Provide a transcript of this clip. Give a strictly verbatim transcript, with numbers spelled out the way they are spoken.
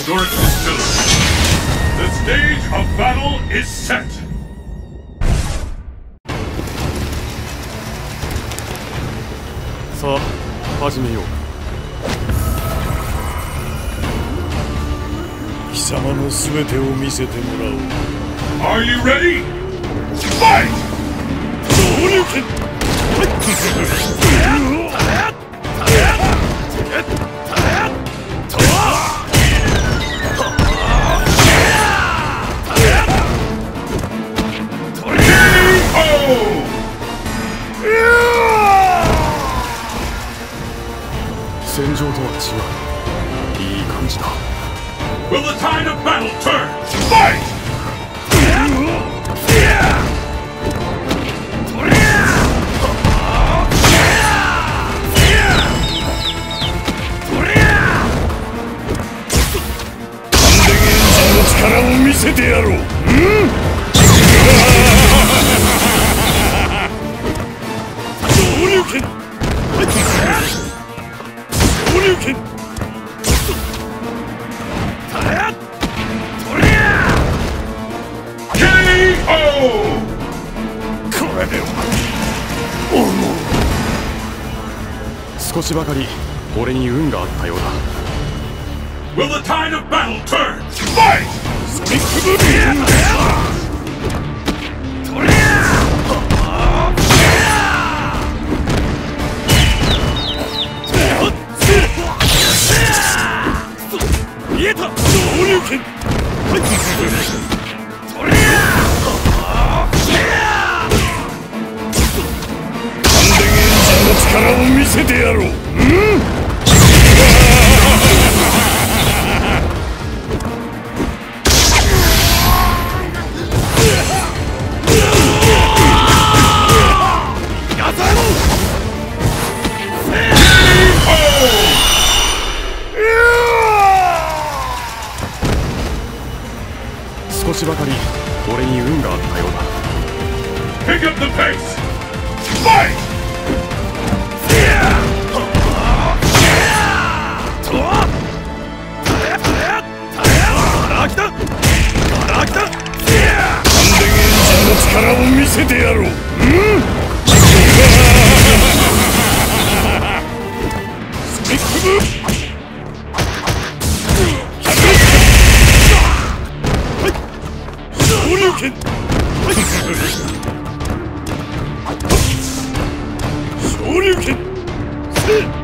Restore facility. The stage of battle is set. さあ、始めよう。 貴様の全てを見せてもらおう。 Are you ready? Fight! 昇竜拳戦場とは違う。いい感じだ。 Will the tide of battle turn? Fight! K O! 少しばかり俺に運があったようだ。 Will the tide of battle turn? Fight! Sonic Boom! 見えた！昇竜拳！完全エンジンの力を見せてやろう。うん？ 少しばかり俺に運があったようだ。 Pick up the pace! Fight! 完全エンジンの力を見せてやろう。うん？ スピックブー！ 昇竜拳！昇竜拳！